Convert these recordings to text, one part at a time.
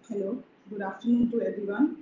Hello, good afternoon to everyone.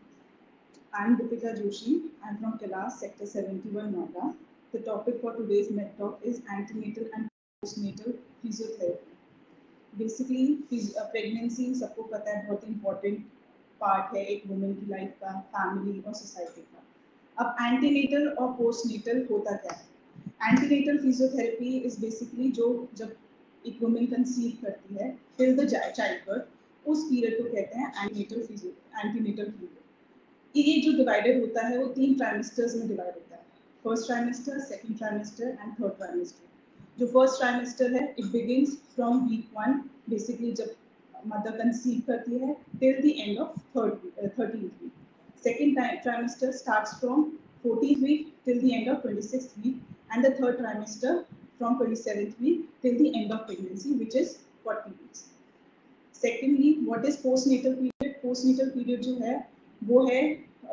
I am Deepika Joshi. I am from Kailash, Sector 71, Noida. The topic for today's med talk is antenatal and postnatal physiotherapy. Basically pregnancy सबको पता है बहुत important part है एक women की life का, family और society का। अब एंटीनेटल और पोस्टनेटल होता क्या है? एंटीनेटल फिजियोथेरेपी इज बेसिकली जो जब एक वुमेन कंसीव करती है टिल द चाइल्ड बर्थ, उस पीरियड को कहते हैं एंटीनेटल पीरियड। ये जो डिवाइडेड होता है वो 3 ट्राइमेस्टर्स में डिवाइड होता है। First trimester, second trimester and third trimester. जो फर्स्ट ट्राइमेस्टर है it begins from week 1, basically जब मदर कंसीव करती है till the end of 13th week. Second trimester starts from 14th week till the end of 26th week and the third trimester from 27th week till the end of pregnancy, which is 40 weeks. Secondly, what is postnatal period? Postnatal period जो है वो है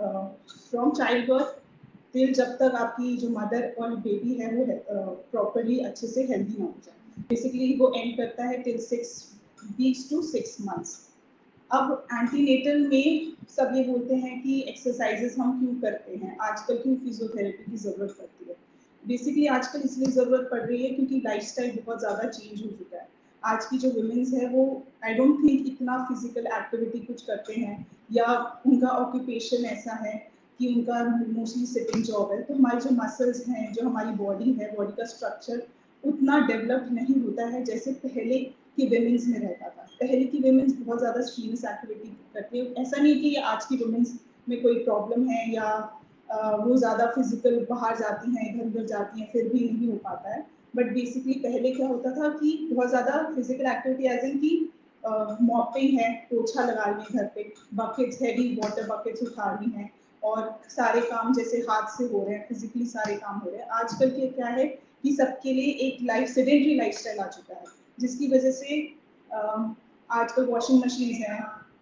from child birth till जब तक आपकी जो mother और baby है वो प्रॉपरली अच्छे से हेल्दी ना हो जाए। बेसिकली वो एंड करता है टिल 6 वीक्स टू 6 मंथ्स। अब एंटीनेटल में सब ये बोलते हैं कि एक्सरसाइजेस हम क्यों करते हैं, आजकल क्यों फिजियोथेरेपी की ज़रूरत पड़ती है। बेसिकली आजकल इसलिए ज़रूरत पड़ रही है क्योंकि लाइफस्टाइल बहुत ज़्यादा चेंज हो चुका है। आज की जो वुमेन्स है वो आई डोंट थिंक इतना फिजिकल एक्टिविटी कुछ करते हैं, या उनका ऑक्यूपेशन ऐसा है कि उनका मोस्टली सिटिंग जॉब है। तो हमारी जो मसल्स हैं, जो हमारी बॉडी है, बॉडी का स्ट्रक्चर उतना डेवलप नहीं होता है जैसे पहले की वुमेन्स में रहता था। पहले की वुमेन्स बहुत ज़्यादा स्ट्रीनस एक्टिविटी करती है। ऐसा नहीं कि आज की वुमेन्स में कोई प्रॉब्लम है या वो ज़्यादा फिजिकल बाहर जाती हैं, इधर उधर जाती हैं, फिर भी नहीं हो पाता है। बट बेसिकली पहले क्या होता था कि बहुत ज़्यादा फिजिकल एक्टिविटी एज इन की मॉपिंग है, पोछा लगा रही है घर पे, बकेट्स, हैवी वाटर बकेट्स उठा रही हैं, और सारे काम जैसे हाथ से हो रहे हैं, फिजिकली सारे काम हो रहे हैं। आजकल के क्या है कि सबके लिए एक सेडेंटरी लाइफस्टाइल आ चुका है, जिसकी वजह से आजकल वॉशिंग मशीन हैं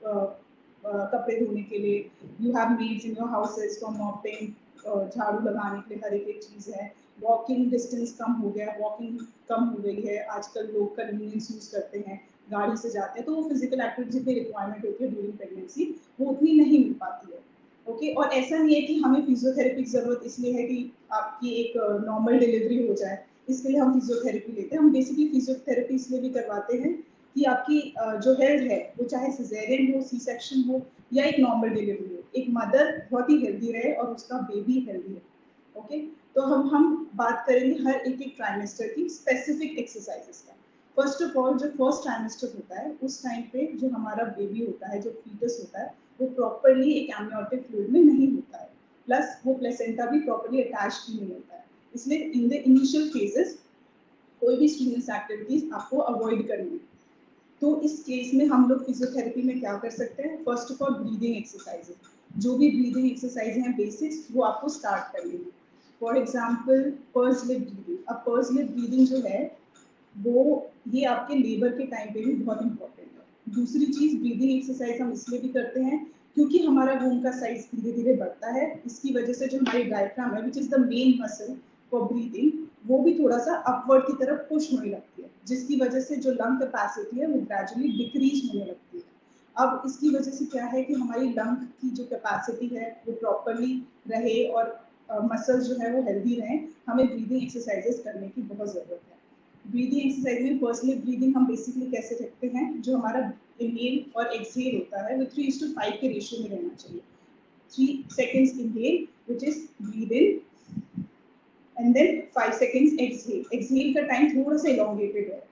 कपड़े धोने के लिए, you have maids in your houses for mopping, झाड़ू लगाने के लिए हर एक चीज़ है। वॉकिंग डिस्टेंस कम हो गया, वॉकिंग कम हो गई है, आजकल लोग कन्वीनियंस यूज़ करते हैं, गाड़ी से जाते हैं, तो वो फिजिकल एक्टिविटी जितनी रिक्वायरमेंट होती है ड्यूरिंग प्रेगनेंसी वो उतनी नहीं मिल पाती है। ओके, और ऐसा नहीं है कि हमें फिजियोथेरेपी की ज़रूरत इसलिए है कि आपकी एक नॉर्मल डिलीवरी हो जाए, इसके लिए हम फिजियोथेरेपी लेते हैं। हम बेसिकली फिजियोथेरेपी इसलिए भी करवाते हैं कि आपकी जो हेल्थ है वो चाहे सिजेरियन हो, सी सेक्शन हो या एक नॉर्मल डिलीवरी हो, एक मदर बहुत ही हेल्दी रहे और उसका बेबी हेल्दी है। ओके, तो हम बात करेंगे हर एक ट्राइमेस्टर की स्पेसिफिक एक्सरसाइजेस का। फर्स्ट ऑफ ऑल, जो फर्स्ट ट्राइमेस्टर होता है उस टाइम पे जो हमारा बेबी होता है, जो फीटस होता है, वो प्रॉपरली एक एमनियोटिक फ्लूइड में नहीं होता है, प्लस वो प्लेसेंटा भी प्रॉपरली अटैच नहीं होता है। इसलिए इन द इनिशियल फेजेस कोई भी स्ट्रीनस एक्टिविटीज आपको अवॉइड करनी है। तो इस केस में हम लोग फिजियोथेरेपी में क्या कर सकते हैं? First of all breathing exercises, जो भी ब्रीदिंग एक्सरसाइज हैं बेसिक्स, वो आपको स्टार्ट करनी है। For example purse lip breathing. अब पर्स लिप ब्रीदिंग जो है वो ये आपके लेबर के टाइम पे भी बहुत इंपॉर्टेंट है। दूसरी चीज़, ब्रीदिंग एक्सरसाइज हम इसलिए भी करते हैं क्योंकि हमारा वूम का साइज धीरे धीरे बढ़ता है। इसकी वजह से जो हमारी डायफ्राम है, which is the main muscle for breathing, वो भी थोड़ा सा अपवर्ड की तरफ पुश होने लगती है, जिसकी वजह से जो लंग कैपेसिटी है वो ग्रेजुअली डिक्रीज होने लगती है। अब इसकी वजह से क्या है कि हमारी लंग की जो कैपेसिटी है वो प्रॉपरली रहे और मसल्स जो है वो हेल्दी रहें, हमें ब्रीदिंग एक्सरसाइजेस करने की बहुत ज़रूरत है। ब्रीदिंग एक्सरसाइज में पर्सनली ब्रीदिंग हम बेसिकली कैसे रखते हैं, जो हमारा इनहेल और एक्सहेल होता है वो 3:5 के रेशियो में रहना चाहिए। 3 seconds inhale, which is breathe in, and then 5 seconds exhale. Exhale का टाइम थोड़ा सा elongated है।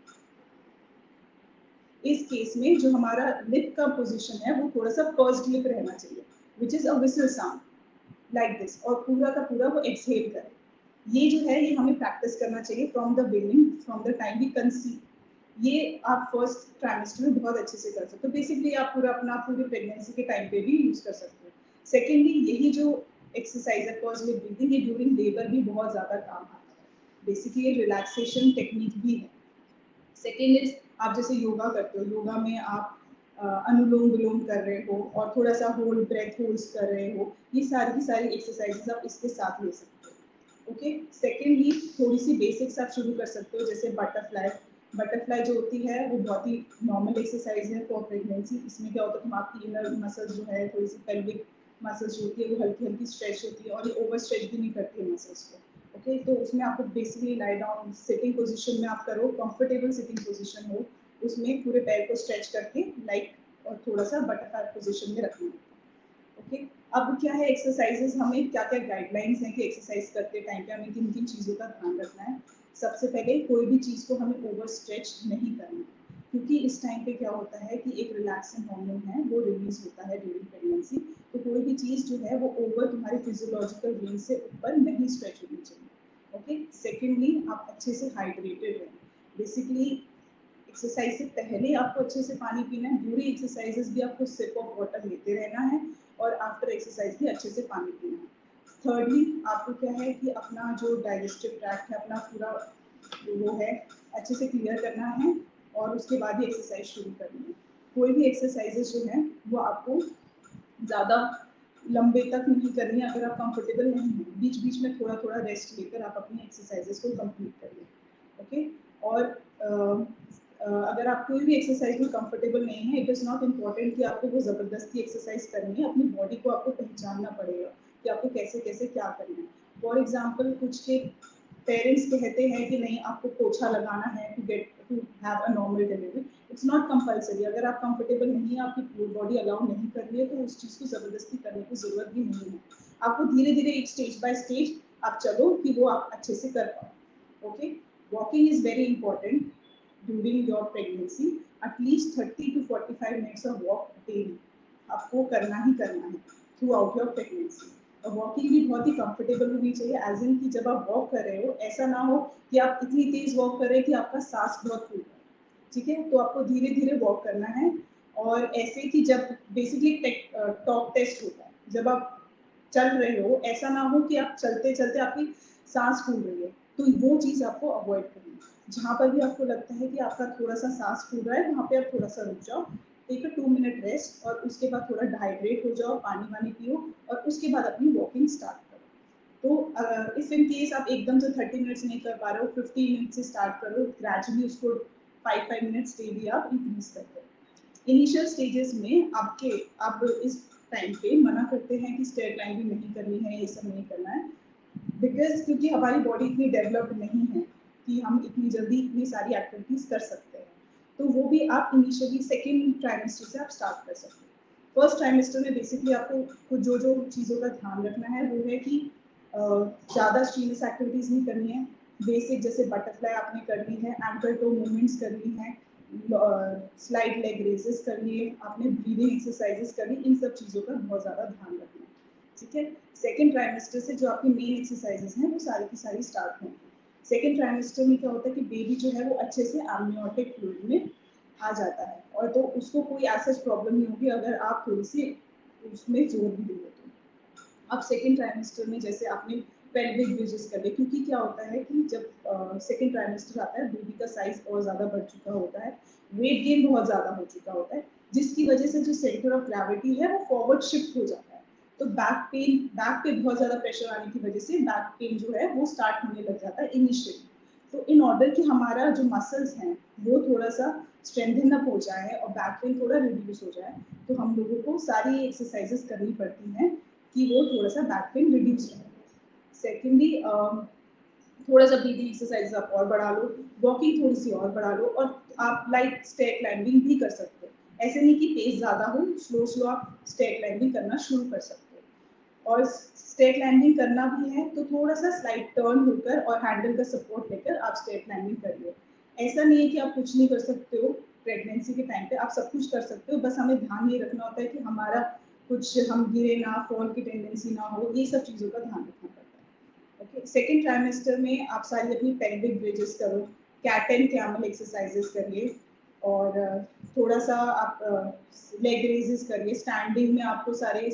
इस केस में जो हमारा लिप का पोजीशन है वो थोड़ा सा पर्स्ड लिप रहना चाहिए, which is a whistle sound, like this, और पूरा का पूरा वो एक्सहेल करे। ये जो है ये हमें प्रैक्टिस करना चाहिए from the beginning, from the time we conceive. ये आप फर्स्ट ट्राइमेस्टर में बहुत अच्छे से कर सकते हो। बेसिकली आप पूरा अपना पूरी प्रेगनेंसी के टाइम पे भी यूज कर सकते हो। सेकेंडली, यही जो एक्सरसाइज है पर्स लिप ब्रीदिंग, ये ड्यूरिंग लेबर भी बहुत ज़्यादा काम आता है। बेसिकली ये रिलैक्सेशन टेक्निक भी है। सेकेंड इज, आप जैसे योगा करते हो, योगा में आप अनुलोम विलोम कर रहे हो और थोड़ा सा होल्ड ब्रेथ होल्ड्स कर रहे हो, ये सारी की सारी एक्सरसाइजेस आप इसके साथ ले सकते हो। ओके, सेकेंडली थोड़ी सी बेसिक्स आप शुरू कर सकते हो, जैसे बटरफ्लाई। बटरफ्लाई जो होती है वो बहुत ही नॉर्मल एक्सरसाइज है फॉर प्रेगनेंसी। इसमें क्या होता है, तुम आपकी इनर मसल्स जो है, थोड़ी सी पेल्विक मसल्स जो होती है वो हल्की हल्की स्ट्रेच होती है, और ये ओवर स्ट्रेच भी नहीं करती है मसल्स को। ओके, तो उसमें आपको basically lie down sitting position में आप करो, कंफर्टेबल सिटिंग पोजीशन हो, उसमें पूरे पैर को स्ट्रेच करके लाइक और थोड़ा सा बटरफ्लाई पोजीशन में रखना है। ओके, अब क्या है एक्सरसाइजेस, हमें क्या क्या गाइडलाइंस हैं कि एक्सरसाइज करते टाइम पे हमें किन किन चीज़ों का ध्यान रखना है। सबसे पहले कोई भी चीज़ को हमें ओवर स्ट्रेच नहीं करना, क्योंकि इस टाइम पे क्या होता है कि एक रिलैक्सिंग हार्मोन है वो रिलीज होता है ड्यूरिंग प्रेगनेंसी। तो कोई भी चीज़ जो है वो ओवर तुम्हारे फिजियोलॉजिकल रेंज से ऊपर नहीं स्ट्रेच होनी चाहिए। ओके, सेकेंडली आप अच्छे से हाइड्रेटेड रहें। बेसिकली एक्सरसाइज से पहले आपको अच्छे से पानी पीना है, ड्यूरिंग एक्सरसाइजेस भी आपको सिप ऑफ वाटर लेते रहना है, और आफ्टर एक्सरसाइज भी अच्छे से पानी पीना है। थर्डली आपको क्या है कि अपना जो डाइजेस्टिव ट्रैक्ट है अपना पूरा वो है अच्छे से क्लियर करना है, और उसके बाद ही एक्सरसाइज शुरू करनी है। कोई भी एक्सरसाइजेस जो है वो आपको ज़्यादा लंबे तक नहीं करनी है। अगर आप कंफर्टेबल नहीं हो, बीच बीच में थोड़ा थोड़ा रेस्ट लेकर आप अपनी एक्सरसाइजेस को कंप्लीट करिए। ओके, और अगर आप कोई भी एक्सरसाइज में कंफर्टेबल नहीं है, इट इज़ नॉट इम्पॉर्टेंट कि आपको वो ज़बरदस्ती एक्सरसाइज करनी है। अपनी बॉडी को आपको पहचानना पड़ेगा कि आपको कैसे कैसे क्या करना है। फॉर एग्जाम्पल, कुछ के पेरेंट्स कहते हैं कि नहीं आपको पोछा लगाना है to have a normal delivery. It's not compulsory. अगर आप कंफर्टेबल नहीं है, आपकी बॉडी अलाउ नहीं कर रही है, तो उस चीज़ को ज़बरदस्ती करने की ज़रूरत भी नहीं है। आपको धीरे धीरे एक स्टेज बाय स्टेज आप चलो कि वो आप अच्छे से कर पाओ। Okay, walking is very important during your pregnancy. At least 30 to 45 minutes of walk daily आपको करना ही करना है थ्रू आउट योर प्रेगनेंसी। और वॉकिंग भी बहुत ही कंफर्टेबल होनी चाहिए, एज इन कि जब आप वॉक कर रहे हो ऐसा ना हो कि आप इतनी तेज वॉक कर रहे हैं कि आपका सांस बहुत फूल रहा है। ठीक है, तो आपको धीरे धीरे वॉक करना है। और ऐसे कि जब बेसिकली टॉक टेस्ट होता है, जब आप चल रहे हो ऐसा ना हो कि आप चलते चलते आपकी सांस फूल रही है, तो वो चीज़ आपको अवॉइड करनी है। जहाँ पर भी आपको लगता है कि आपका थोड़ा सा सांस फूल रहा है, वहाँ पे आप थोड़ा सा रुक जाओ, टेक अ 2 मिनट रेस्ट, और उसके बाद थोड़ा डिहाइड्रेट हो जाओ, पानी वानी पियो, और उसके बाद अपनी वॉकिंग स्टार्ट करो। तो इफ इन केस आप एकदम से 30 मिनट्स नहीं कर पा रहे हो, 15 मिनट से स्टार्ट करो, ग्रेजुअली उसको 5 मिनट्स डेली आप इंक्रीज करते हो। इनिशियल स्टेजेस में आपके आप इस टाइम पे मना करते हैं कि स्टेयर क्लाइंबिंग नहीं करनी है, ये सब नहीं करना है, बिकॉज क्योंकि हमारी बॉडी इतनी डेवलप्ड नहीं है कि हम इतनी जल्दी इतनी सारी एक्टिविटीज कर सकते हैं। तो वो भी आप इनिशियली सेकेंड ट्राइमेस्टर से आप स्टार्ट कर सकते हैं। फर्स्ट ट्राइमेस्टर में बेसिकली आपको कुछ जो जो चीज़ों का ध्यान रखना है वो है कि ज़्यादा स्ट्रीनस एक्टिविटीज़ नहीं करनी है। बेसिक जैसे बटरफ्लाई आपने करनी है, एंकल टो मूवमेंट्स करनी है, स्लाइड लेग रेजेस करनी है, आपने ब्रीदिंग एक्सरसाइजेस करनी, इन सब चीज़ों का बहुत ज़्यादा ध्यान रखना है। ठीक है, सेकेंड ट्राइमेस्टर से जो आपकी मेन एक्सरसाइजेस हैं वो सारी की सारी स्टार्ट होंगी। सेकेंड ट्राइमेस्टर में क्या होता है कि बेबी जो है वो अच्छे से एमनियोटिक फ्लूइड में आ जाता है, और तो उसको कोई ऐसा प्रॉब्लम नहीं होगी अगर आप थोड़ी सी उसमें जोर भी दोगे तो। अब सेकेंड ट्राइमेस्टर में जैसे आपने पेल्विक ब्रिजेस कर लिए, क्योंकि क्या होता है कि जब सेकेंड ट्राइमेस्टर आता है बेबी का साइज और ज़्यादा बढ़ चुका होता है, वेट गेन बहुत ज़्यादा हो चुका होता है, जिसकी वजह से जो सेंटर ऑफ ग्रेविटी है वो फॉरवर्ड शिफ्ट हो जाता है। तो बैक पे बहुत ज़्यादा प्रेशर आने की वजह से बैक पेन जो है वो स्टार्ट होने लग जाता है इनिशियली। तो इन ऑर्डर कि हमारा जो मसल्स हैं वो थोड़ा सा स्ट्रेंथन अप हो जाए और बैक पेन थोड़ा रिड्यूस हो जाए, तो हम लोगों को सारी एक्सरसाइजेस करनी पड़ती हैं कि वो थोड़ा सा बैक पेन रिड्यूस हो। सेकेंडली थोड़ा सा ब्रीदिंग एक्सरसाइज आप और बढ़ा लो, वॉकिंग थोड़ी सी और बढ़ा लो, और आप लाइक स्टेयर क्लाइंबिंग भी कर सकते हो। ऐसे नहीं कि पेस ज़्यादा हो, स्लो स्लो आप स्टेयर क्लाइंबिंग करना शुरू कर सकते हो। और स्टेयर क्लाइंबिंग करना भी है तो थोड़ा सा स्लाइड टर्न होकर और हैंडल का सपोर्ट लेकर आप स्टेयर क्लाइंबिंग करिए। ऐसा नहीं है कि आप कुछ नहीं कर सकते हो, प्रेगनेंसी के टाइम पे आप सब कुछ कर सकते हो, बस हमें ध्यान ये रखना होता है कि हमारा कुछ हम गिरे ना, फॉल की टेंडेंसी ना हो, ये सब चीज़ों का ध्यान रखना पड़ता है। ओके, सेकेंड ट्राइमेस्टर में आप सारी अपनी पेल्विक ब्रिजेस करो, कैट एंड कैमल एक्सरसाइजेस करिए, और थोड़ा सा आप लेग रेजेस करिए। स्टैंडिंग में आपको सारे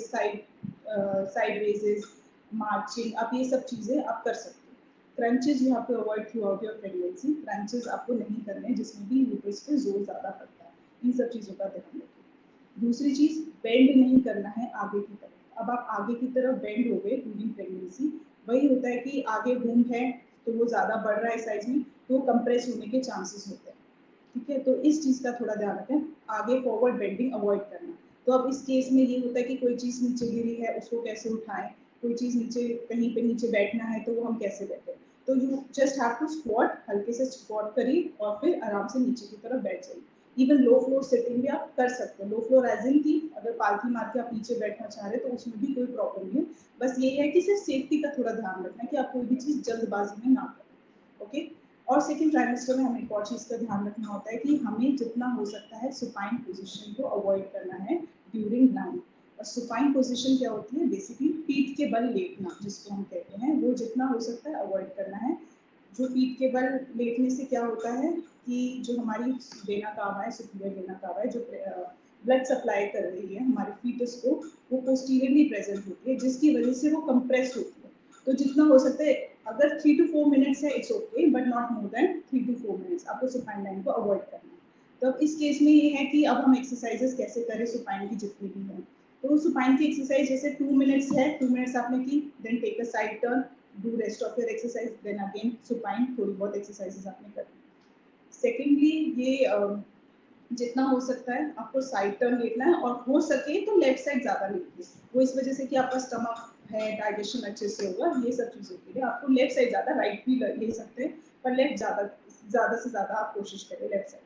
साइड रेजेस, मार्चिंग, आप ये सब चीज़ें आप कर सकते हो। Crunches you have to avoid throughout your pregnancy. Crunches आपको नहीं करने जिसमें भी यूट्रस पे जोर ज़्यादा पड़ता है। इन सब चीज़ों का ध्यान रखिए। दूसरी चीज़, बेंड नहीं करना है आगे की तरफ। अब आप आगे की तरफ बेंड हो गए ड्यूरिंग प्रेगनेंसी, वही होता है कि आगे वूंड है तो वो ज़्यादा बढ़ रहा है साइज में, तो कंप्रेस होने के चांसेस होते हैं। ठीक है, तो इस चीज़ का थोड़ा ध्यान रखें, आगे फॉरवर्ड बेंडिंग अवॉइड करना। तो अब इस केस में ये होता है कि कोई चीज़ नीचे गिरी है उसको कैसे उठाएं, कोई चीज़ नीचे कहीं पे नीचे बैठना है तो वो हम कैसे बैठे। तो you just have to squat, हल्के से स्क्वाट करिए और फिर आराम से नीचे की तरफ बैठ जाइए। इवन लो फ्लोर सेटिंग भी आप कर सकते हो, लो फ्लोर एज इन की अगर पालथी मार के आप नीचे बैठना चाह रहे हैं तो उसमें भी कोई प्रॉब्लम नहीं है। बस ये है कि सिर्फ सेफ्टी का थोड़ा ध्यान रखना कि आप कोई भी चीज़ जल्दबाजी में ना करें। ओके। और सेकेंड ट्राइमेस्टर में हमें एक और चीज़ का ध्यान रखना होता है कि हमें जितना हो सकता है सुपाइन पोजिशन को अवॉइड करना है ड्यूरिंग लाइन। और सुपाइन पोजिशन क्या होती है, बेसिकली पीठ के बल लेटना जिसको हम कहते हैं, वो जितना हो सकता है अवॉइड करना है। जो पीठ के बल लेटने से क्या होता है कि जो हमारी वेना कावा है, सुपीरियर वेना कावा है, जो ब्लड सप्लाई कर रही है हमारे फीटस को, वो पोस्टीरियरली प्रेजेंट होती है जिसकी वजह से वो कंप्रेस होती है। तो जितना हो सकता है, अगर 3 to 4 मिनट्स है it's okay, but not more than 3 to 4 minutes आपको सुपाइन लाइन को अवॉइड करना है। तो अब इस केस में ये है कि अब हम एक्सरसाइजेस कैसे करें सुपाइन की जितनी भी है। तो सुपाइन की एक्सरसाइज जैसे 2 मिनट्स है, 2 मिनट्स आपने की, then take a side turn, do rest of your exercise, then again supine, थोड़ी बहुत एक्सरसाइजेस आपने करनी। सेकेंडली ये जितना हो सकता है आपको साइड टर्न लेना है और हो सके तो लेफ्ट साइड ज्यादा लेनी है। वो इस वजह से कि आपका स्टमक है, डाइजेशन अच्छे से होगा, ये सब चीजों के लिए आपको लेफ्ट साइड ज्यादा, राइट भी ले सकते हैं पर लेफ्ट ज्यादा, ज्यादा से ज्यादा आप कोशिश करें लेफ्ट साइड।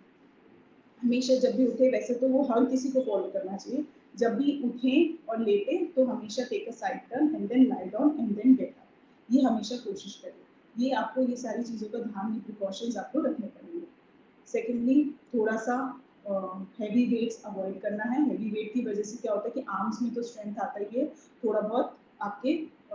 हमेशा जब भी उठे, वैसे तो वो हर किसी को फॉलो करना चाहिए, जब भी उठें और लेटे तो हमेशा take a side turn and then lie down and then get up, ये हमेशा कोशिश करें। ये आपको ये सारी चीज़ों का ध्यान, ये प्रिकॉशंस आपको रखने पड़ेंगे। सेकेंडली थोड़ा सा हैवी वेट्स अवॉइड करना है। हैवी वेट की वजह से क्या होता है कि आर्म्स में तो स्ट्रेंथ आता ही है, थोड़ा बहुत आपके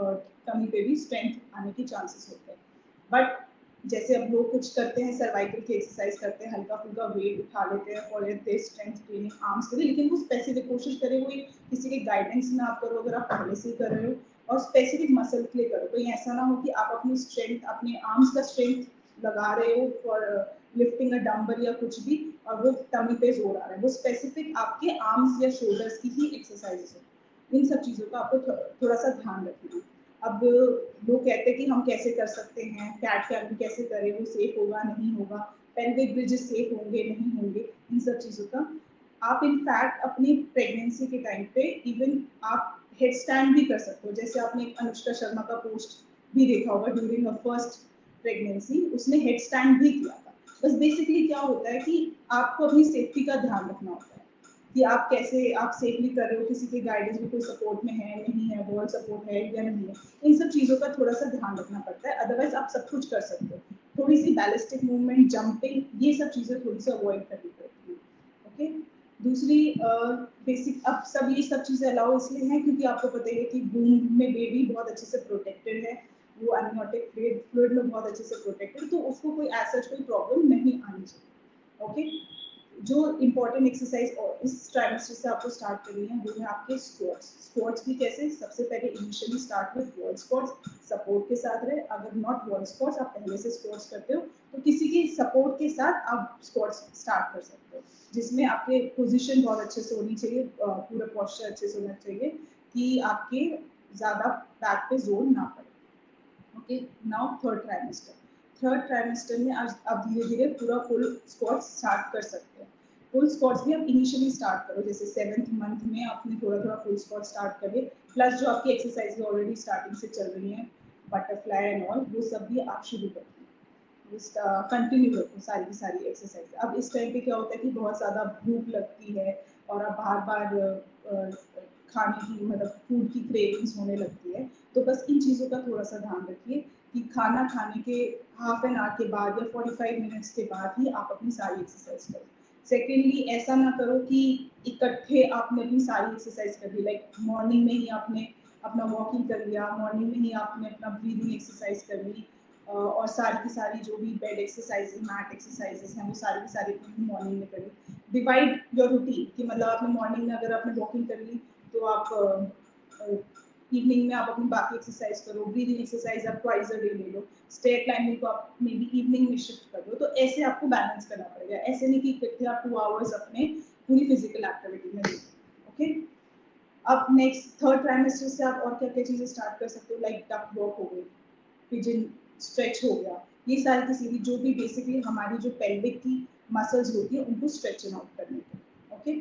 कमी पे भी स्ट्रेंथ आने के चांसेस होते हैं। बट जैसे अब लोग कुछ करते हैं, सर्वाइकल की एक्सरसाइज करते हैं, हल्का फुल्का वेट उठा लेते हैं for their strength training arms के लिए, लेकिन वो स्पेसिफिक कोशिश करें वो किसी के गाइडेंस में आप करो, अगर आप पहले से ही कर रहे हो, और स्पेसिफिक मसल के लिए करो। कहीं ऐसा ना हो कि आप अपनी स्ट्रेंथ, अपने आर्म्स का स्ट्रेंथ लगा रहे हो फॉर लिफ्टिंग अ डंबल या कुछ भी, और वो टमी पे जोर आ रहा है, वो स्पेसिफिक आपके आर्म्स या शोल्डर्स की ही एक्सरसाइजेस है। इन सब चीज़ों का आपको थोड़ा सा ध्यान रखना है। अब लोग कहते हैं कि हम कैसे कर सकते हैं, कैट कैम्पिंग कैसे करें, वो सेफ होगा नहीं होगा, पेल्विक ब्रिजेस सेफ होंगे नहीं होंगे, इन सब चीज़ों का आप इनफैक्ट अपनी प्रेगनेंसी के टाइम पे इवन आप हेड स्टैंड भी कर सकते हो। जैसे आपने अनुष्का शर्मा का पोस्ट भी देखा होगा ड्यूरिंग हर फर्स्ट प्रेगनेंसी, उसने हेड स्टैंड भी किया था। बस बेसिकली क्या होता है कि आपको अपनी सेफ्टी का ध्यान रखना होता है कि आप कैसे आप सेफली कर रहे हो, किसी के गाइडेंस में कोई सपोर्ट में है नहीं है, वॉल सपोर्ट है या नहीं है, इन सब चीज़ों का थोड़ा सा ध्यान रखना पड़ता है। अदरवाइज आप सब कुछ कर सकते हो। थोड़ी सी बैलिस्टिक मूवमेंट, जंपिंग, ये सब चीज़ें थोड़ी सी अवॉइड करनी पड़ती है। ओके। दूसरी बेसिक, अब सब ये सब चीज़ें अलाउ इसलिए हैं क्योंकि आपको पता है कि वूम्ब में बेबी बहुत अच्छे से प्रोटेक्टेड है, वो एमनियोटिक फ्लूइड में बहुत अच्छे से प्रोटेक्टेड, तो उसको कोई ऐसा कोई प्रॉब्लम नहीं आनी चाहिए। ओके। जो इम्पोर्टेंट एक्सरसाइज और इस ट्राइमेस्टर से आपको स्टार्ट करनी है वो है आपके स्क्वाट्स। स्क्वाट्स भी कैसे, सबसे पहले initially start with wall squats, support के साथ रहे। अगर नॉट वॉल स्क्वाट्स, आप पहले से स्क्वाट्स करते हो तो किसी के सपोर्ट के साथ आप स्क्वाट्स स्टार्ट कर सकते हो, जिसमें आपके पोजीशन बहुत अच्छे से होनी चाहिए, पूरा पोस्चर अच्छे से होना चाहिए कि आपके ज़्यादा बैक पे जोर ना पड़े। Okay. Now third trimester, third trimester में आज आप धीरे धीरे पूरा फुल स्क्वाट्स स्टार्ट कर सकते हैं। फुल स्क्वाट्स भी आप इनिशियली स्टार्ट करो, जैसे 7th मंथ में आपने थोड़ा थोड़ा फुल स्क्वाट स्टार्ट करिए, प्लस जो आपकी एक्सरसाइज ऑलरेडी स्टार्टिंग से चल रही हैं, बटरफ्लाई एंड ऑल, वो सब भी आप शुरू करिए, कंटिन्यू रखो सारी की सारी एक्सरसाइज। अब इस टाइम पे क्या होता है कि बहुत ज़्यादा भूख लगती है और आप बार बार खाने की, मतलब फूड की क्रेविंग्स होने लगती है, तो बस इन चीज़ों का थोड़ा सा ध्यान रखिए कि खाना खाने के हाफ एन आवर के बाद या 45 मिनट्स के बाद ही आप अपनी सारी एक्सरसाइज करो। सेकेंडली, ऐसा ना करो कि इकट्ठे आपने अपनी सारी एक्सरसाइज कर ली, लाइक मॉर्निंग में ही आपने अपना वॉकिंग कर लिया, मॉर्निंग में ही आपने अपना ब्रीदिंग एक्सरसाइज कर ली, और सारी की सारी जो भी बेड एक्सरसाइजेस, मैट एक्सरसाइजेस हैं, वो सारी की सारी मॉर्निंग में करी। डिवाइड योर रूटीन कि मतलब आपने मॉर्निंग में अगर आपने वॉकिंग कर ली तो आप इवनिंग में आप अपनी बाकी एक्सरसाइज करो, ब्रीदिंग एक्सरसाइज आप ट्वाइस अ डे ले लो, स्टेयर क्लाइंबिंग को आप मे बी इवनिंग में शिफ्ट कर दो। तो ऐसे आपको बैलेंस करना पड़ेगा, ऐसे नहीं कि इकट्ठे आप 2 आवर्स अपने पूरी फिजिकल एक्टिविटी में दो। ओके। अब नेक्स्ट थर्ड ट्राइमेस्टर से आप और क्या क्या चीज़ें स्टार्ट कर सकते हो, लाइक डक वॉक हो गई, पिजन स्ट्रेच हो गया, ये सारी की सीरीज जो भी बेसिकली हमारी जो पेल्विक की मसल्स होती है उनको स्ट्रेचन आउट करने के। ओके,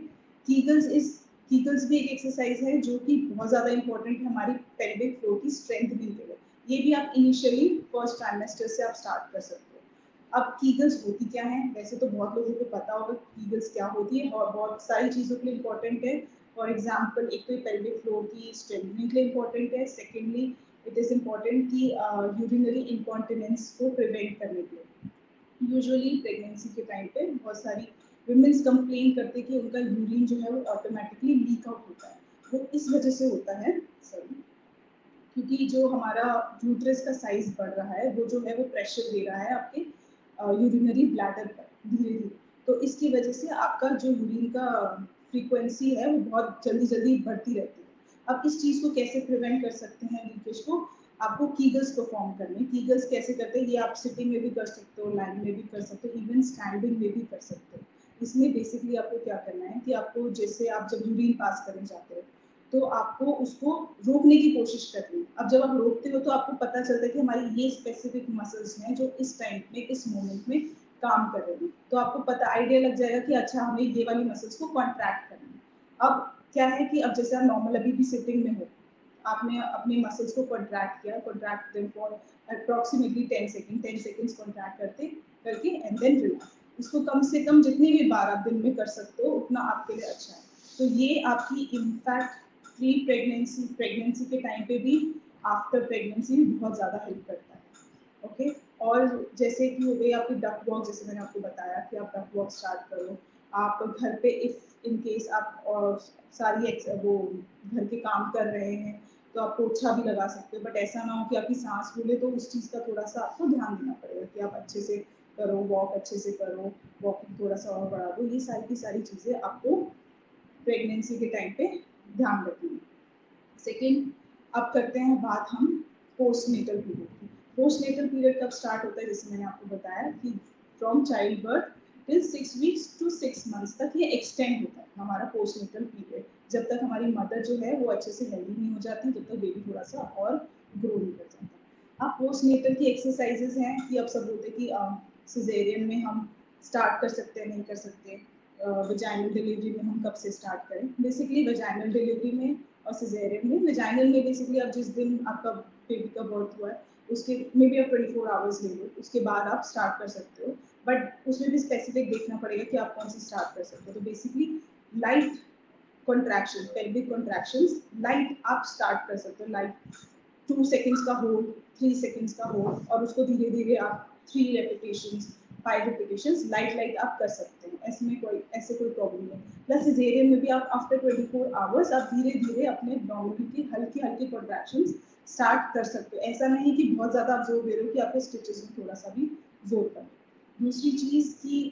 कीगल्स भी एक एक्सरसाइज है जो कि बहुत ज़्यादा इंपॉर्टेंट है हमारी पेल्विक फ्लोर की स्ट्रेंथनिंग के लिए। ये भी आप इनिशियली फर्स्ट ट्राइमेस्टर से आप स्टार्ट कर सकते हो। अब कीगल्स होती क्या है, वैसे तो बहुत लोगों को पता होगा कीगल्स क्या होती है और बहुत सारी चीज़ों के लिए इंपॉर्टेंट है। फॉर एग्जाम्पल, एक तो पेल्विक फ्लोर की स्ट्रेंथनिंग के लिए इंपॉर्टेंट है, सेकेंडली इट इज़ इम्पॉर्टेंट कि यूरिनरी इंकॉन्टिनेंस को प्रिवेंट करने के लिए। यूजुअली प्रेगनेंसी के टाइम पे बहुत सारी वुमेन्स कंप्लेन करते कि उनका यूरिन जो है वो ऑटोमेटिकली लीक आउट होता है। वो इस वजह से होता है, सॉरी, क्योंकि जो हमारा यूट्रस का साइज बढ़ रहा है वो जो है वो प्रेशर दे रहा है आपके यूरिनरी ब्लैडर पर धीरे धीरे। तो इसकी वजह से आपका जो यूरिन का फ्रीक्वेंसी है वो बहुत जल्दी जल्दी बढ़ती रहती है। अब इस चीज़ को कैसे प्रिवेंट कर सकते हैं लीकेज को, आपको कीगल्स परफॉर्म करने। कीगल्स कैसे करते हैं, ये आप सिटिंग में भी कर सकते हो, लाइन में भी कर सकते हो, इवन स्टैंडिंग में भी कर सकते हो। इसमें बेसिकली आपको क्या करना है कि आपको, जैसे आप जब यूरिन पास करने जाते हो तो आपको उसको रोकने की कोशिश करनी है। अब जब आप रोकते हो तो आपको पता चलता है कि हमारी ये स्पेसिफिक मसल्स हैं जो इस टाइम में, इस मोमेंट में काम कर रहे हैं। तो आपको पता आइडिया लग जाएगा कि अच्छा हमें ये वाली मसल्स को कॉन्ट्रैक्ट करना है। अब क्या है कि अब जैसे आप नॉर्मल अभी भी सिटिंग में हो, आपने अपने मसल्स को कॉन्ट्रैक्ट किया, contract them for approximately 10 seconds contract करते करके एंड देन रिलैक्स। इसको कम से कम जितनी भी बार आप दिन में कर सकते हो उतना आपके लिए अच्छा है। तो ये आपकी इनफैक्ट प्री प्रेगनेंसी, प्रेगनेंसी के टाइम पे भी, आफ्टर प्रेगनेंसी भी बहुत ज़्यादा हेल्प करता है। ओके, और जैसे कि हो गई आपकी डक वॉक, जैसे मैंने आपको बताया कि आप डक वॉक स्टार्ट करो। आप घर पे इफ इन केस आप सारी वो घर के काम कर रहे हैं तो आप पोछा भी लगा सकते हो, बट ऐसा ना हो कि आपकी सांस फूले, तो उस चीज़ का थोड़ा सा आपको ध्यान देना पड़ेगा कि आप अच्छे से करो, वॉक अच्छे से करो, वॉकिंग थोड़ा सा और बढ़ा दो। ये सारी की सारी चीज़ें आपको प्रेगनेंसी के टाइम पे ध्यान रखनी है। सेकेंड, अब करते हैं बात हम पोस्टनेटल पीरियड की। पोस्टनेटल पीरियड कब स्टार्ट होता है, जैसे मैंने आपको बताया कि from child birth till 6 weeks to 6 months तक ये एक्सटेंड होता है हमारा पोस्टनेटल पीरियड। जब तक हमारी मदर जो है वो अच्छे से हेल्दी नहीं हो जाती, तब तक बेबी थोड़ा सा और ग्रो नहीं कर जाता। अब पोस्टनेटल की एक्सरसाइजेज हैं कि अब सब बोलते हैं कि सिजेरियन में हम स्टार्ट कर सकते हैं, नहीं कर सकते, वजाइनल डिलीवरी में हम कब से स्टार्ट करें। बेसिकली वजाइनल डिलीवरी में और सिजेरियन में, वेजाइनल में बेसिकली आप जिस दिन आपका बेबी का बर्थ हुआ है उसके मे बी आप 24 आवर्स ले लो, उसके बाद आप स्टार्ट कर सकते हो। बट उसमें भी स्पेसिफिक देखना पड़ेगा कि आप कौन सी स्टार्ट कर सकते हो। तो basically light contraction, pelvic contractions light आप स्टार्ट कर सकते हो, लाइक 2 सेकेंड्स का होल्ड, 3 सेकेंड्स का होल्ड, और उसको धीरे धीरे आप 3 रेपिटेशंस, 5 रेपिटेशंस लाइट लाइट आप कर सकते हैं। ऐसे कोई प्रॉब्लम नहीं। प्लस सिजेरियन में भी आप आफ्टर 24 आवर्स आप धीरे धीरे अपने एब्डोमेन की हल्की हल्की कॉन्ट्रैक्शंस स्टार्ट कर सकते हो। ऐसा नहीं कि बहुत ज़्यादा आप जोर दे रहे हो कि आपके स्टिचेस में थोड़ा सा भी जोर पड़े। दूसरी चीज़ की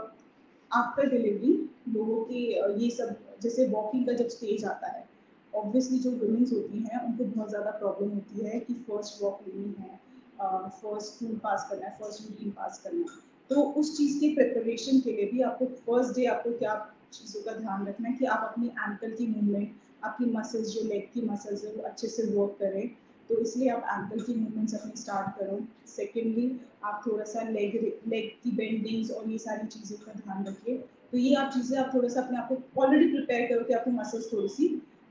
आफ्टर डिलीवरी लोगों के ये सब, जैसे वॉकिंग का जब स्टेज आता है, ऑब्वियसली जो वुमेन्स होती हैं उनको बहुत ज़्यादा प्रॉब्लम होती है कि फर्स्ट वॉक लेनी है, फर्स्ट स्कूल पास करना है, फर्स्ट मीटिंग पास करना है। तो उस चीज़ की प्रिपरेशन के लिए भी आपको फर्स्ट डे आपको क्या चीज़ों का ध्यान रखना है कि आप अपनी एंकल की मूवमेंट, आपकी मसल्स जो लेग की मसल्स है वो अच्छे से वर्क करें। तो इसलिए आप एंकल की मूवमेंट्स अपनी स्टार्ट करो। सेकेंडली, आप थोड़ा सा लेग लेग की बेंडिंग्स और ये सारी चीज़ों का ध्यान रखिए। तो ये आप चीज़ें आप थोड़ा सा अपने आप को ऑलरेडी प्रिपेयर करो कि आपकी मसल्स थोड़ी सी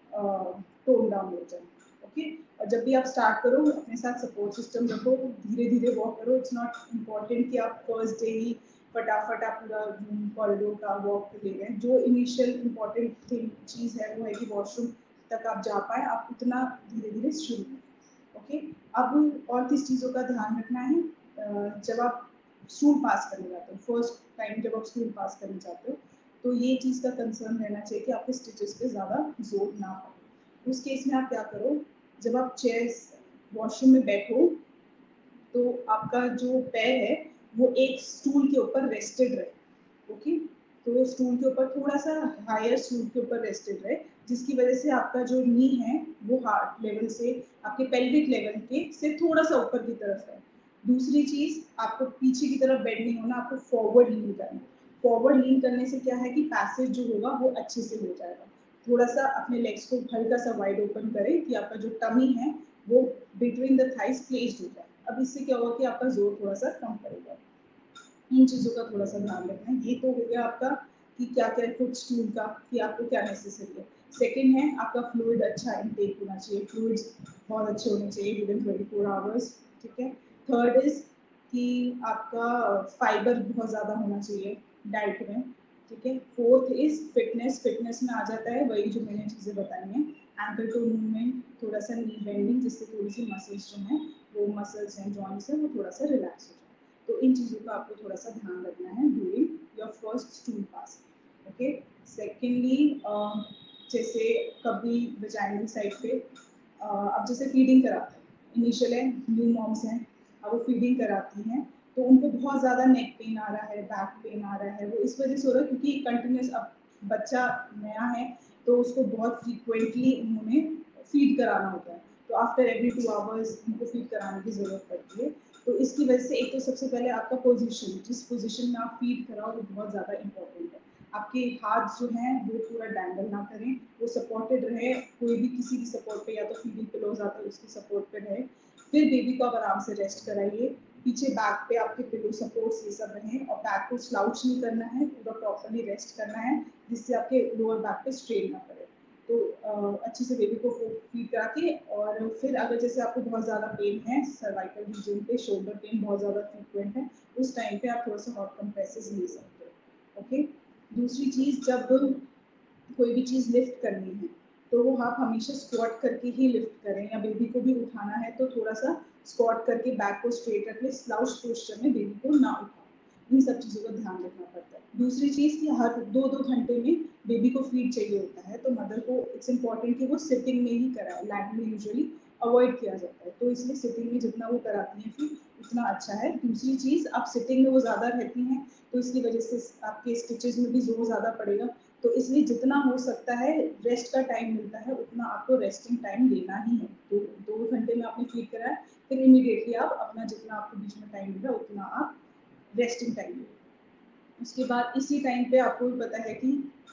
टोन डाउन हो जाए। ओके, और जब भी आप स्टार्ट करो अपने साथ सपोर्ट सिस्टम रखो, धीरे धीरे वॉक करो। इट्स नॉट इम्पॉर्टेंट कि आप फर्स्ट डे ही फटाफट आप पूरा कॉरिडोर का वॉक ले रहे हैं। जो इनिशियल इम्पॉर्टेंट चीज़ है वो है कि वॉशरूम तक आप जा पाए, आप उतना धीरे धीरे शुरू करें। ओके, अब और किस चीज़ों का ध्यान रखना है, जब आप स्टूल पास करने जाते हो, फर्स्ट टाइम जब आप स्टूल पास करने जाते हो, तो ये चीज़ का कंसर्न रहना चाहिए कि आपके स्टिचेस पे ज़्यादा जोर ना पड़े। उस केस में आप क्या करो, जब आप चेयर्स वॉशरूम में बैठो तो आपका जो पैर है वो एक स्टूल के ऊपर रेस्टेड रहे। ओके, तो स्टूल के ऊपर थोड़ा सा हायर स्टूल के ऊपर रेस्टेड रहे, जिसकी वजह से आपका जो नी है वो हार्ट लेवल से, आपके पेल्विक लेवल के से थोड़ा सा ऊपर की तरफ है। दूसरी चीज, आपको पीछे की तरफ बेंड नहीं होना, आपको फॉरवर्ड लीन करना। फॉरवर्ड लीन करने से क्या है कि पैसेज जो होगा वो अच्छे से हो जाएगा। थोड़ा सा अपने लेग्स को हल्का सा वाइड ओपन करें कि आपका जो टमी है वो बिटवीन द थाइस प्लेस्ड हो जाए। अब इससे क्या होगा कि आपका जोर थोड़ा सा कम पड़ेगा। इन चीज़ों का थोड़ा सा ध्यान रखना है। ये तो हो गया आपका कि क्या क्या फूड स्टूल का कि आपको क्या नेसेसरी है। सेकेंड है आपका फ्लूइड अच्छा इनटेक होना चाहिए, फ्लूइड्स बहुत अच्छे होने चाहिए विदिन 24 आवर्स, ठीक है। थर्ड इज कि आपका फाइबर बहुत ज़्यादा होना चाहिए डाइट में, ठीक है। फोर्थ इज फिटनेस, फिटनेस में आ जाता है वही जो मैंने चीज़ें बताई हैं, एंकल टू मूवमेंट, थोड़ा सा नी बेंडिंग जिससे थोड़ी सी मसल्स जो हैं वो मसल्स हैं जॉइंट्स हैं वो थोड़ा सा रिलैक्स हो जाए। तो इन चीज़ों का आपको थोड़ा सा ध्यान रखना है during your first stool pass, okay. Secondly जैसे कभी वेजाइनल साइड पे अब जैसे फीडिंग कराते हैं, इनिशियल है न्यू मॉम्स हैं, अब वो फीडिंग कराती हैं तो उनको बहुत ज़्यादा नेक पेन आ रहा है, बैक पेन आ रहा है, वो इस वजह से हो रहा है क्योंकि कंटिन्यूस अब बच्चा नया है तो उसको बहुत फ्रीक्वेंटली उन्होंने फीड कराना होता है, तो आफ्टर एवरी 2 आवर्स उनको फीड कराने की ज़रूरत पड़ती है। तो इसकी वजह से एक तो सबसे पहले आपका पोजीशन, जिस पोजीशन में आप फीड कराओ वो बहुत ज़्यादा इंपॉर्टेंट है। आपके हाथ जो हैं वो पूरा डैंगल ना करें, वो सपोर्टेड रहे, कोई भी किसी भी सपोर्ट पे या तो फीडिंग पिलोज आता है उसके सपोर्ट पे रहे। फिर बेबी को आप आराम से रेस्ट कराइए, पीछे बैक पे आपके पिलो सपोर्ट्स ये सब रहें और बैक को स्लाउच नहीं करना है, पूरा प्रॉपर्ली रेस्ट करना है जिससे आपके लोअर बैक पे स्ट्रेन ना पड़े। तो अच्छे से बेबी को फीड करा के और फिर अगर जैसे आपको बहुत ज़्यादा पेन है सर्वाइकल रीजन पे, शोल्डर पेन बहुत ज़्यादा फ्रीक्वेंट है, उस टाइम पे आप थोड़ा सा हॉट कंप्रेसेस ले सकते हो, ओके। दूसरी चीज़, जब कोई भी चीज़ लिफ्ट करनी है तो वो आप हमेशा स्क्वाट करके ही लिफ्ट करें, या बेबी को भी उठाना है तो थोड़ा सा स्क्वाट करके बैक को स्ट्रेट रख ले, स्लाउच पोस्चर में बेबी को ना उठाओ। इन सब चीज़ों का ध्यान रखना पड़ता है। दूसरी चीज़ कि हर 2-2 घंटे में बेबी को फीड चाहिए होता है तो मदर को इट्स इम्पॉर्टेंट कि वो सिटिंग में ही कराए, लैंड में यूजुअली अवॉइड किया जाता है, तो इसलिए सिटिंग में जितना वो कराती हैं फिर उतना अच्छा है। दूसरी चीज़, आप सिटिंग में वो ज़्यादा रहती हैं तो इसकी वजह से आपके स्टिचेज में भी जोर ज़्यादा पड़ेगा, तो इसलिए जितना हो सकता है रेस्ट का टाइम मिलता है उतना आपको रेस्टिंग टाइम लेना ही है। तो 2 घंटे में आपने फीड कराया फिर इमीडिएटली आप अपना जितना आपको बीच में टाइम मिला उतना आप रेस्टिंग टाइम लें। उसके बाद इसी टाइम पे आपको भी पता है कि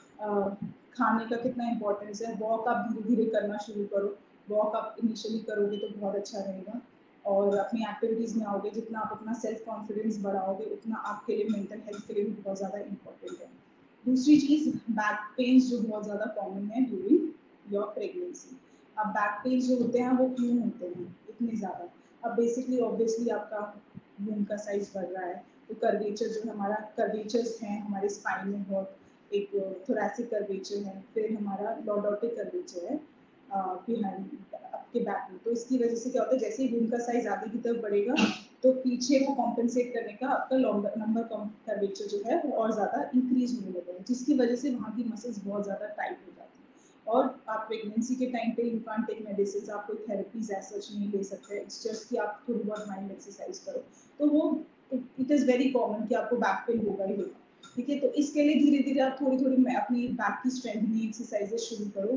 खाने का कितना इम्पोर्टेंस है। वॉक आप धीरे धीरे करना शुरू करो, वॉक आप इनिशियली करोगे तो बहुत अच्छा रहेगा और अपनी एक्टिविटीज़ में आओगे, जितना आप अपना सेल्फ कॉन्फिडेंस बढ़ाओगे उतना आपके लिए मेंटल हेल्थ के लिए भी बहुत ज़्यादा इंपॉर्टेंट है। दूसरी चीज़, बैक पेन्स जो बहुत ज़्यादा कॉमन है ड्यूरिंग योर प्रेगनेंसी। अब बैक पेन्स जो होते हैं वो क्यों होते हैं इतने ज़्यादा? अब बेसिकली ऑब्वियसली आपका वूम का साइज बढ़ रहा है तो कर्वेचर जो हमारा कर्वेचर्स हैं हमारे स्पाइन में, बहुत एक थोरैसिक कर्वेचर है, फिर हमारा लॉर्डोटिक कर्वेचर है बिहाइंड आपके बैक में। तो इसकी वजह से क्या होता है, जैसे ही वूम का साइज आगे की तरफ बढ़ेगा तो पीछे वो कॉम्पेंसेट करने का आपका लॉन्गर नंबर कर्वेचर जो है वो और ज़्यादा इंक्रीज होने लगा है, जिसकी वजह से वहाँ की मसल्स बहुत ज़्यादा टाइट हो जाती है। और आप प्रेगनेंसी के टाइम पे यू कांट टेक मेडिसिन, आप कोई थेरेपीज ऐसा सच नहीं ले सकते, इट्स जस्ट कि आप थोड़ी बहुत माइंड एक्सरसाइज करो तो वो इट इज़ वेरी कॉमन कि आपको बैक पेन होगा ही होगा, ठीक है। तो इसके लिए धीरे धीरे आप थोड़ी थोड़ी अपनी बैक की स्ट्रेंथनिंग एक्सरसाइजेस शुरू करो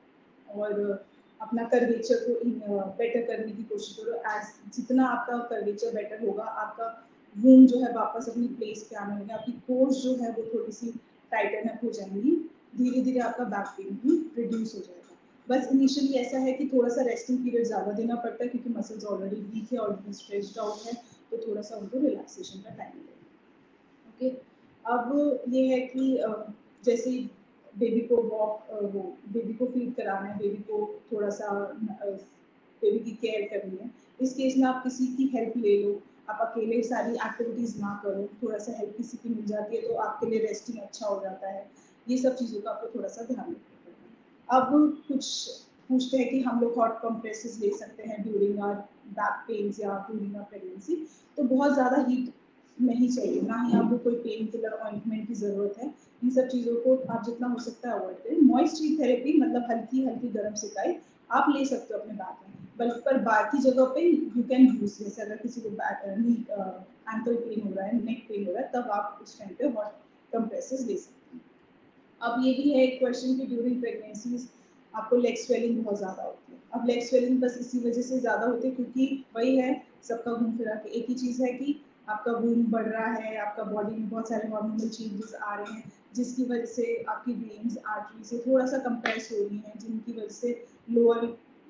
और अपना कर्वेचर को बेटर करने की कोशिश करो। एज जितना आपका कर्वेचर बेटर होगा आपका वूम जो है वापस अपनी प्लेस पे आने लगे, आपकी कोर्स जो है वो थोड़ी सी टाइटन अप हो जाएंगी, धीरे धीरे आपका बैक पेन भी रिड्यूस हो जाएगा। बस इनिशियली ऐसा है कि थोड़ा सा रेस्टिंग पीरियड ज़्यादा देना पड़ता है क्योंकि मसल्स ऑलरेडी वीक है, ऑलरेडी स्ट्रेच्ड आउट है, तो थोड़ा सा उनको रिलैक्सेशन का टाइम लगेगा, ओके। अब ये है कि जैसे बेबी को वो बेबी को फीड कराना है, बेबी को थोड़ा सा बेबी की केयर करनी है, इस केस में आप किसी की हेल्प ले लो, आप अकेले सारी एक्टिविटीज़ ना करो, थोड़ा सा हेल्प किसी की मिल जाती है तो आपके लिए रेस्टिंग अच्छा हो जाता है। ये सब चीज़ों का आपको थोड़ा सा ध्यान रखना पड़ेगा। अब कुछ पूछते हैं कि हम लोग हॉट कंप्रेसेस ले सकते हैं ड्यूरिंग आवर बैक पेन्स या ड्यूरिंग आवर प्रेगनेंसी, तो बहुत ज़्यादा हीट नहीं चाहिए, ना ही आपको कोई पेन किलर ऑइंटमेंट की ज़रूरत है। इन सब चीज़ों को आप जितना हो सकता है अवॉइड करें। मॉइस्ट हीट थेरेपी मतलब हल्की हल्की गर्म सिकाई आप ले सकते हो अपने बैक में, बल्कि पर बाकी जगह पे यू कैन यूज, जैसे अगर किसी को एंकल पेन हो रहा है, नेक पेन हो रहा है, तब आप उस टाइम पे हॉट कंप्रेसेस ले सकते हैं। अब ये भी है एक क्वेश्चन कि ड्यूरिंग प्रेगनेंसीज आपको लेग स्वेलिंग बहुत ज़्यादा होती है। अब लेग स्वेलिंग बस इसी वजह से ज़्यादा होती है क्योंकि वही है सबका घूम फिरा के एक ही चीज़ है कि आपका वूम बढ़ रहा है, आपका बॉडी में बहुत सारे हार्मोनल चेंजेस आ रहे हैं जिसकी वजह से आपकी वेन्स आर्टरी से थोड़ा सा कंप्रेस हो रही हैं, जिनकी वजह से लोअर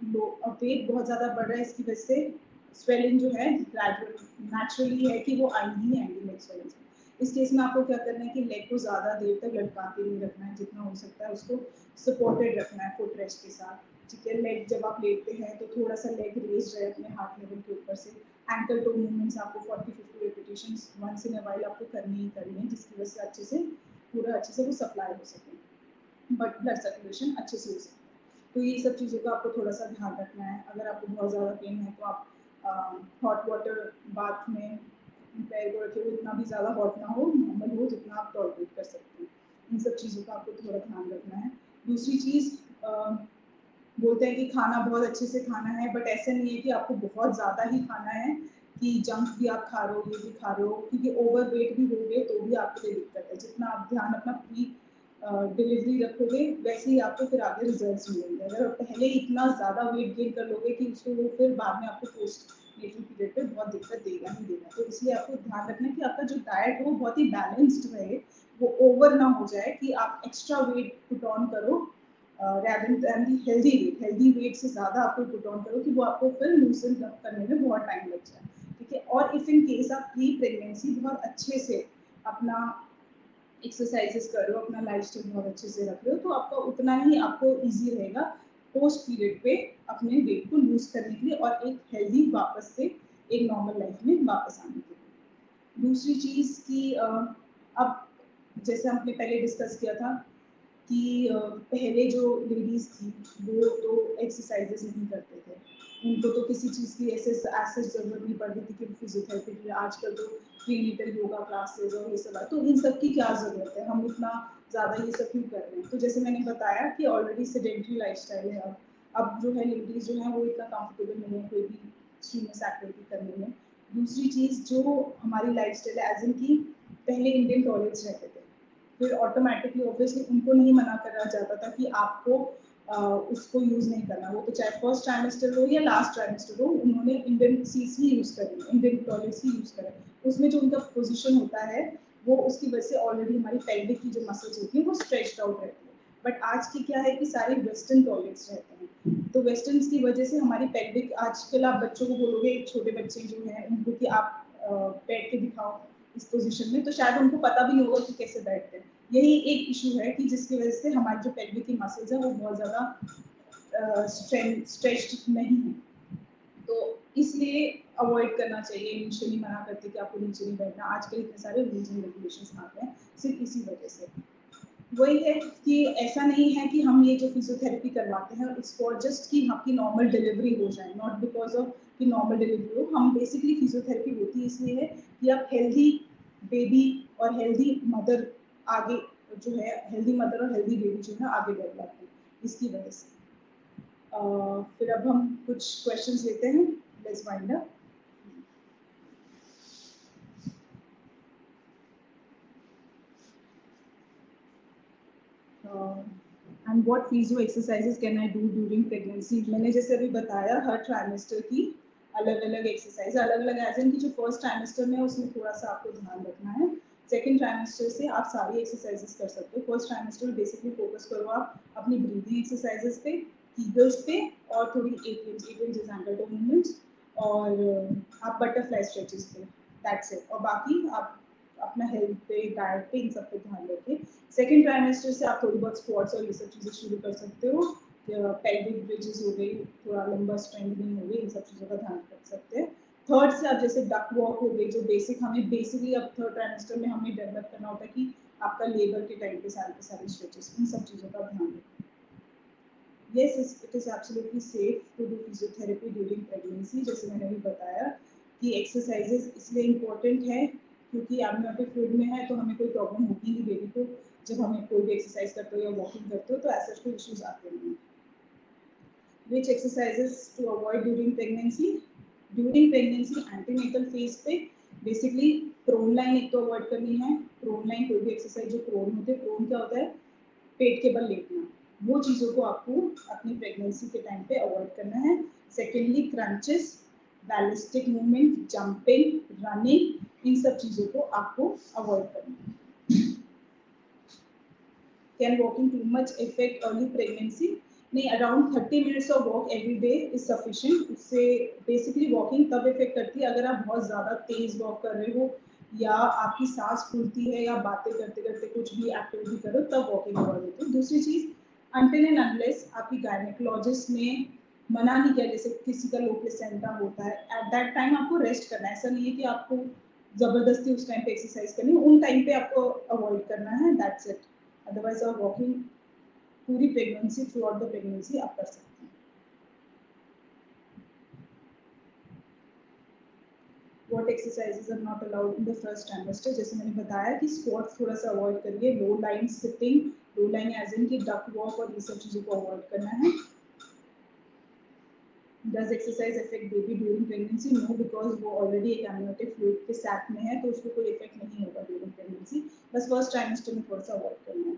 वेट बहुत ज़्यादा बढ़ रहा है, इसकी वजह से स्वेलिंग जो है ग्रेजुअल नेचुरली है कि वो आएंगी ही आएंगी लेग स्वेलिंग। इस केस में आपको क्या करना है कि लेग को ज़्यादा देर तक लटका के नहीं रखना है, जितना हो सकता है उसको सपोर्टेड रखना है फुट रेस्ट के साथ। ठीक है, लेग जब आप लेटते हैं तो थोड़ा सा लेग रेज रहे अपने हाथ लेवल के ऊपर से। एंकल टो मूवमेंट्स आपको 40-50 repetitions once in a while आपको करनी ही करनी है, जिसकी वजह से अच्छे से वो सप्लाई हो सके, बट ब्लड सर्कुलेशन अच्छे से हो सके। तो ये सब चीज़ों का आपको थोड़ा सा ध्यान रखना है। अगर आपको बहुत ज़्यादा पेन है तो आप हॉट वाटर बाथ में पैर को रखे हुए, इतना भी ज़्यादा हॉट ना हो, नॉर्मल हो, जितना आप टॉलरेट कर सकते हैं। इन सब चीज़ों का आपको थोड़ा ध्यान रखना है। दूसरी चीज़, बोलते हैं कि खाना बहुत अच्छे से खाना है, बट ऐसा नहीं है कि आपको बहुत ज़्यादा ही खाना है कि जंक भी आप खा रहे हो, ये भी खा रहे हो, क्योंकि ओवर वेट भी हो गए तो भी आपके लिए दिक्कत है। जितना आप ध्यान अपना प्री डिलीवरी रखोगे वैसे ही आपको फिर आगे रिजल्ट्स मिलेंगे। अगर आप पहले इतना ज़्यादा वेट गेन कर लोगे कि उसको वो फिर बाद में आपको पोस्ट नेटल पीरियड पे बहुत दिक्कत देगा ही देगा। तो इसलिए आपको ध्यान रखना है कि आपका जो डाइट हो बहुत ही बैलेंस्ड रहे, वो ओवर ना हो जाए कि आप एक्स्ट्रा वेट पुट ऑन करो rather than the healthy weight से ज़्यादा आपको पुट ऑन करो कि वो आपको फिर लूजन करने में बहुत टाइम लग जाए। ठीक है, और इफ इन केस आप प्री प्रेगनेंसी बहुत अच्छे से अपना एक्सरसाइजेस कर रहे हो, अपना लाइफस्टाइल बहुत अच्छे से रख रहे हो, तो आपका उतना ही आपको इजी रहेगा पोस्ट पीरियड पे अपने वेट को लूज करने के लिए और एक हेल्दी वापस से एक नॉर्मल लाइफ में वापस आने के लिए। दूसरी चीज़ की अब जैसे हमने पहले डिस्कस किया था कि पहले जो लेडीज़ थी वो तो एक्सरसाइजेस नहीं करते थे, उनको तो किसी चीज़ की ऐसे ज़रूरत नहीं पड़ती थी कि फिजियोथेरेपी की। आजकल तो प्रीनेटल योगा क्लासेस और ये सब है, तो इन सब की क्या ज़रूरत है, हम इतना ज़्यादा ये सब क्यों कर रहे हैं। तो जैसे मैंने बताया कि ऑलरेडी सेडेंटरी लाइफस्टाइल है, अब जो है लेडीज़ जो है वो इतना कंफर्टेबल नहीं है कोई भी स्ट्रीमस एक्टिविटी करने में। दूसरी चीज़ जो हमारी लाइफस्टाइल है, एज इन की पहले इंडियन टॉयलेट्स रहते थे, फिर ऑटोमेटिकली ऑब्वियसली उनको नहीं मना करा जाता था कि आपको उसको यूज़ नहीं करना। वो तो चाहे फर्स्ट ट्राइमेस्टर हो या लास्ट ट्राइमेस्टर हो, उन्होंने इंडियन सीस ही यूज़ करें, इंडियन टॉयलेट्स ही यूज़ करें। उसमें जो उनका पोजीशन होता है वो उसकी वजह से ऑलरेडी हमारी पेल्विक की जो मसल्स होती है वो स्ट्रेच्ड आउट रहती है। बट आज की क्या है कि सारे वेस्टर्न टॉयलेट्स रहते हैं, तो वेस्टर्न की वजह से हमारी पेल्विक, आजकल आप बच्चों को बोलोगे, छोटे बच्चे जो हैं उनको कि आप बैठ के दिखाओ इस पोजीशन में, तो शायद उनको पता भी नहीं होगा कि कैसे बैठते हैं। यही एक इशू है कि जिसकी वजह से हमारी जो पेल्विक की मसल्स है वो बहुत ज़्यादा स्ट्रेच्ड नहीं है, तो इसलिए अवॉइड करना चाहिए। इनिशियली मना करते कि आपको नीचे नहीं बैठना, आजकल इतने सारे रूल्स एंड रेगुलेशंस आ गए हैं सिर्फ इसी वजह से। वही है कि ऐसा नहीं है कि हम ये जो फिजियोथेरेपी करवाते हैं इट्स फॉर जस्ट कि आपकी नॉर्मल डिलीवरी हो जाए, नॉट बिकॉज ऑफ कि नॉर्मल डिलीवरी हो। हम बेसिकली फिजियोथेरेपी होती है इसलिए है कि आप हेल्दी बेबी और हेल्दी मदर आगे जो है, हेल्दी मदर और हेल्दी बेबी जो है आगे डेवलप हो, इसकी वजह से। फिर अब हम कुछ क्वेश्चंस लेते हैं, let's find out. And what physio exercises can I do during pregnancy. मैंने जैसे अभी बताया हर ट्राइमेस्टर की अलग अलग एक्सरसाइज, अलग अलग एज इन की जो फर्स्ट ट्राइमेस्टर में उसमें थोड़ा सा आपको ध्यान रखना है, सेकेंड ट्राइमेस्टर से आप सारी एक्सरसाइजेस कर सकते हो। फर्स्ट ट्राइमेस्टर में बेसिकली फोकस करो आप अपनी ब्रीदिंग एक्सरसाइजेस पे, कीगल्स पे और थोड़ी एटीएम एंकल मूवमेंट्स, और आप बटरफ्लाई स्ट्रेचेस पे, दैट्स इट। और बाकी आप अपना हेल्थ पे, डाइट पे, इन सब पे ध्यान रखें। सेकेंड ट्राइमेस्टर से आप थोड़ी बहुत स्क्वाट्स और ये सब चीज़ें शुरू कर सकते हो, पेल्विक ब्रिजेस हो गई, थोड़ा लंबा स्ट्रेंथनिंग हो गई, इन सब चीज़ों का ध्यान रख सकते हैं। थर्ड से आप जैसे डक वॉक हो गई, जो बेसिक हमें बेसिकली अब थर्ड ट्राइमेस्टर में हमें डेवलप करना होता है कि आपका लेबर के टाइम पे सारी स्ट्रेचेस, इन सब चीज़ों का ध्यान रखें। Yes, it is absolutely safe to do physiotherapy during pregnancy। जैसे मैंने भी बताया कि एक्सरसाइजेस इसलिए इम्पोर्टेंट है क्योंकि एमनियोटिक फ्लूइड में है तो हमें कोई प्रॉब्लम होती नहीं बेबी को, जब हमें कोई भी एक्सरसाइज करते हो या वॉकिंग करते हो तो ऐसे कोई इश्यूज आते नहीं। Which exercises to avoid during pregnancy? During pregnancy antenatal phase पे बेसिकली प्रोन लाइन एक तो अवॉइड करनी है। प्रोन लाइन कोई भी एक्सरसाइज जो प्रोन होते हैं, प्रोन क्या होता है, पेट के बल लेटना, वो चीज़ों को आपको अपनी प्रेगनेंसी के टाइम पे अवॉइड करना है। Secondly crunches, ballistic movement, jumping, running, इन सब चीज़ों को आपको अवॉइड करना है। Can walking too much effect early pregnancy? नहीं, around 30 minutes of walk every day is sufficient. उससे बेसिकली वॉकिंग तब इफेक्ट करती है अगर आप बहुत ज़्यादा तेज वॉक कर रहे हो या आपकी सांस फूलती है या बातें करते करते कुछ भी एक्टिविटी करो तब वॉकिंग अवॉइड होती है। दूसरी चीज, अनटिल एंड अनलेस आपकी गायनेकोलॉजिस्ट ने मना नहीं किया, जैसे किसी का लो प्लेसेंटा होता है, एट दैट टाइम आपको रेस्ट करना है। ऐसा नहीं है कि आपको जबरदस्ती उस टाइम पे एक्सरसाइज करनी है, उन टाइम पे आपको अवॉइड करना है, दैट्स इट। अदरवाइज आप वॉकिंग पूरी pregnancy, throughout the pregnancy आप कर सकते हैं। What exercises are not allowed in the first trimester? जैसे मैंने बताया कि स्क्वाट्स थोड़ा सा अवॉइड करिए, low line sitting, low line as in की डक वॉक और ये सब चीज़ों को अवॉइड करना है। Does exercise affect baby during pregnancy? No, because वो ऑलरेडी एक amniotic fluid के sac में है, तो उसको कोई इफेक्ट नहीं होगा during pregnancy। बस फर्स्ट ट्राइमेस्टर में थोड़ा सा अवॉइड करना है।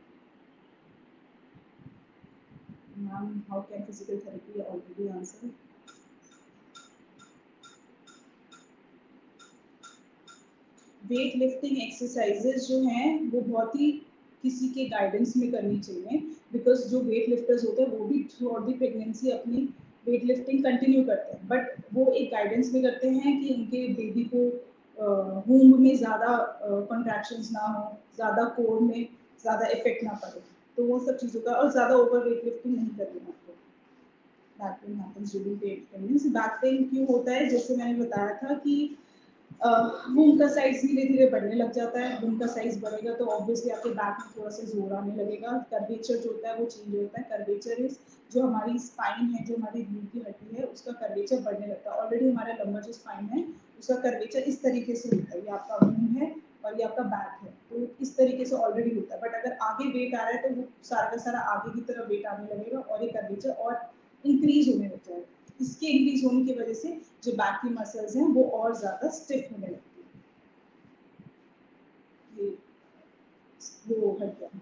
Ma'am, how can physical therapy already answer? Weight lifting exercises जो हैं वो बहुत ही किसी के गाइडेंस में करनी चाहिए, बिकॉज जो वेट लिफ्टर्स होते हैं वो भी थ्रू आउट द प्रेगनेंसी अपनी वेट लिफ्टिंग कंटिन्यू करते हैं, बट वो एक गाइडेंस में करते हैं कि उनके बेबी को वूम्ब में ज़्यादा कॉन्ट्रैक्शंस ना हो, ज़्यादा कोर में ज़्यादा इफेक्ट ना पड़े, तो वो सब चीज़ों का, और ज़्यादा ओवर वेट लिफ्टिंग नहीं करनी है आपको। Back pain happens during pregnancy. Back pain क्यों होता है? जैसे मैंने बताया था कि वूम का साइज धीरे धीरे बढ़ने लग जाता है। वूम का साइज बढ़ेगा तो ऑब्वियसली आपके बैक में थोड़ा सा जोर आने लगेगा। कर्वेचर जो होता है वो चेंज होता है। कर्वेचर इज जो हमारी स्पाइन है, जो हमारी रीढ़ की हड्डी है, उसका कर्वेचर बढ़ने लगता है। ऑलरेडी हमारा लंबा जो स्पाइन है उसका कर्वेचर इस तरीके से होता है, ये आपका वूम है और ये आपका बैक है, तो इस तरीके से ऑलरेडी होता है। बट अगर आगे वेट आ रहा है तो वो सारा का सारा आगे की तरफ वेट आने लगेगा और ये कर्वेचर और इंक्रीज होने लग जाएगा। इसके इंक्रीज होने की वजह से जो बैक की मसल्स हैं वो और ज्यादा स्टिफ होने लगती है। ये वो हट गया।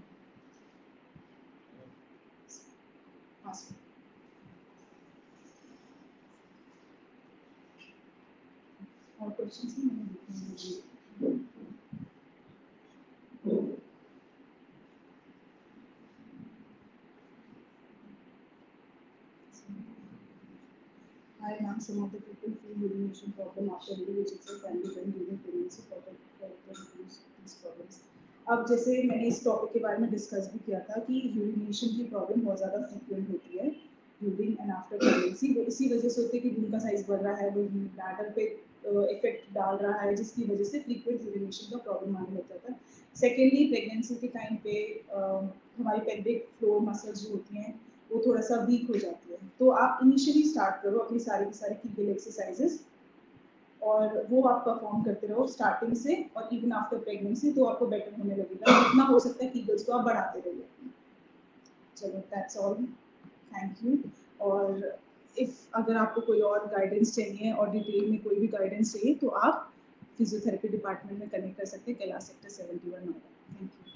हाँ सर। और क्वेश्चंस नहीं? Hi ma'am, some of the people feel urination problem after delivery, which itself can be done during pregnancy for reduce these problems. अब जैसे मैंने इस टॉपिक के बारे में डिस्कस भी किया था कि यूरिनेशन की प्रॉब्लम बहुत ज़्यादा फ्रीक्वेंट होती है ड्यूरिंग एंड आफ्टर प्रेगनेंसी। वो इसी वजह से होती है कि वूम का साइज बढ़ रहा है, वो ब्लैडर पे इफेक्ट डाल रहा है, जिसकी वजह से फ्रीक्वेंट यूरिनेशन का प्रॉब्लम आने लग जाता है। सेकेंडली, प्रेगनेंसी के टाइम पे हमारी पेल्विक फ्लोर मसल्स जो होती हैं वो थोड़ा सा वीक हो जाती है, तो आप इनिशियली स्टार्ट करो अपनी सारी की सारी कीगल एक्सरसाइजेस और वो आप परफॉर्म करते रहो स्टार्टिंग से और इवन आफ्टर प्रेगनेंसी, तो आपको बेटर होने लगेगा। जितना हो सकता है कीगल्स को आप बढ़ाते रहिए। चलो, दैट्स ऑल, थैंक यू। और इफ अगर आपको कोई और गाइडेंस चाहिए और डिटेल में कोई भी गाइडेंस चाहिए तो आप फिजियोथेरेपी डिपार्टमेंट में कनेक्ट कर सकते हैं, Kailash sector 71 Noida. Thank you.